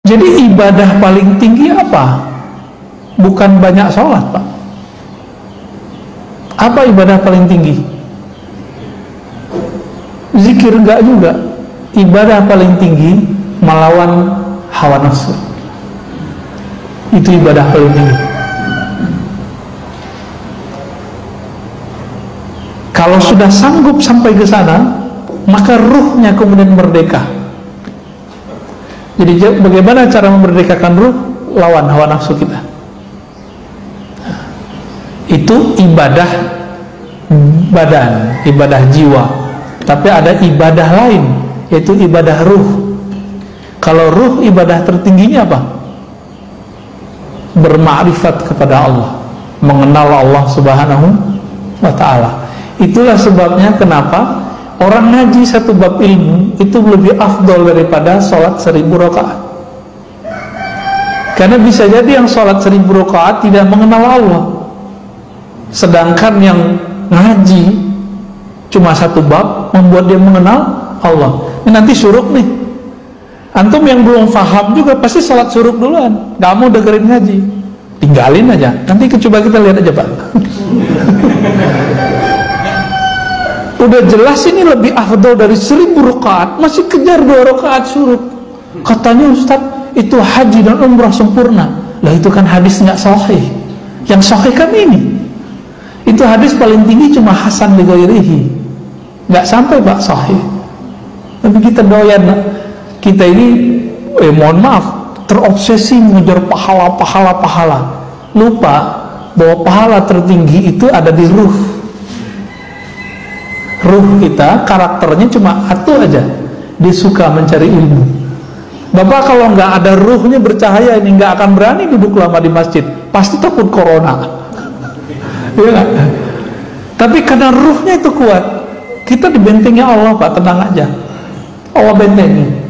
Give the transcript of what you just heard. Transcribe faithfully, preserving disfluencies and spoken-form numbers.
Jadi ibadah paling tinggi apa? Bukan banyak sholat, Pak. Apa ibadah paling tinggi? Zikir enggak juga. Ibadah paling tinggi melawan hawa nafsu. Itu ibadah paling tinggi. Kalau sudah sanggup sampai ke sana, maka ruhnya kemudian merdeka. Jadi bagaimana cara memerdekakan ruh? Lawan hawa nafsu kita. Itu ibadah badan, ibadah jiwa. Tapi ada ibadah lain, yaitu ibadah ruh. Kalau ruh, ibadah tertingginya apa? Bermakrifat kepada Allah, mengenal Allah Subhanahu wa ta'ala. Itulah sebabnya kenapa orang ngaji satu bab ilmu itu lebih afdol daripada sholat seribu rakaat. Karena bisa jadi yang sholat seribu rakaat tidak mengenal Allah, sedangkan yang ngaji cuma satu bab membuat dia mengenal Allah. Ini nanti syuruk nih. Antum yang belum paham juga pasti sholat syuruk duluan, gak mau dengerin ngaji, tinggalin aja. Nanti coba kita lihat aja, Pak. Udah jelas ini lebih afdal dari seribu rakaat, masih kejar dua rakaat syuruk. Katanya Ustaz, itu haji dan umrah sempurna. Lah itu kan hadis nggak sahih. Yang sahih kan ini. Itu hadis paling tinggi cuma hasan li ghairihi. Nggak sampai Pak sahih. Tapi kita doyan, kita ini eh mohon maaf, terobsesi mengejar pahala, pahala, pahala. Lupa bahwa pahala tertinggi itu ada di ruh. Ruh kita, karakternya cuma satu aja, dia suka mencari ilmu. Bapak kalau nggak ada ruhnya bercahaya ini nggak akan berani duduk lama di masjid, pasti takut corona. Ya, tapi karena ruhnya itu kuat, kita dibentengi Allah, Pak, tenang aja, Allah bentengi.